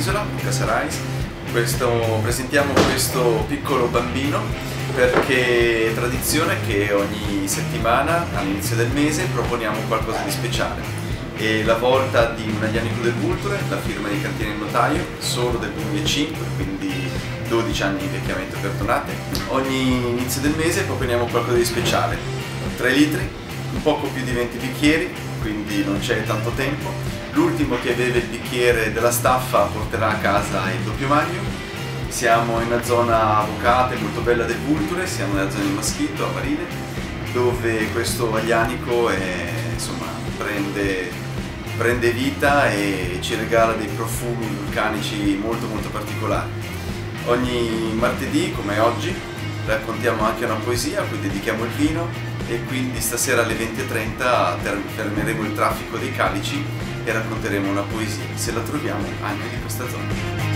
dell'isola, Casa Rais. Presentiamo questo piccolo bambino perché è tradizione che ogni settimana all'inizio del mese proponiamo qualcosa di speciale. E la volta di un Aglianico del Vulture, la firma di Cantiere Notaio, solo del 2005, quindi 12 anni di invecchiamento, perdonate. Ogni inizio del mese proponiamo qualcosa di speciale, 3 litri, un poco più di 20 bicchieri, quindi non c'è tanto tempo. L'ultimo che beve il bicchiere della staffa porterà a casa il doppio magno. Siamo in una zona vocata e molto bella del Vulture, siamo nella zona di Maschito, a Marine, dove questo Aglianico prende vita e ci regala dei profumi vulcanici molto particolari. Ogni martedì, come oggi, raccontiamo anche una poesia a cui dedichiamo il vino, e quindi stasera alle 20:30 fermeremo il traffico dei calici e racconteremo una poesia, se la troviamo, anche di questa zona.